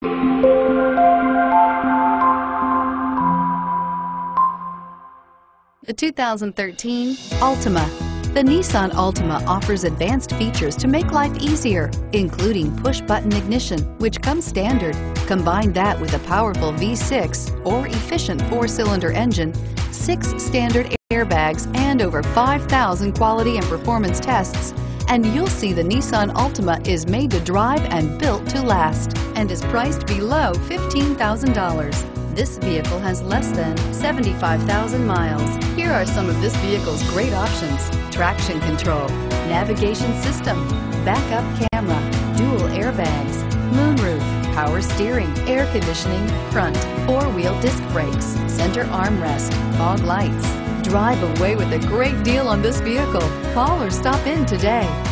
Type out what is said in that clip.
The 2013 Altima. The Nissan Altima offers advanced features to make life easier, including push-button ignition, which comes standard. Combine that with a powerful V6 or efficient 4-cylinder engine, 6 standard airbags, and over 5,000 quality and performance tests, and you'll see the Nissan Altima is made to drive and built to last, and is priced below $15,000. This vehicle has less than 75,000 miles. Here are some of this vehicle's great options: traction control, navigation system, backup camera, dual airbags, moonroof, power steering, air conditioning, front, 4-wheel disc brakes, center armrest, fog lights. Drive away with a great deal on this vehicle. Call or stop in today.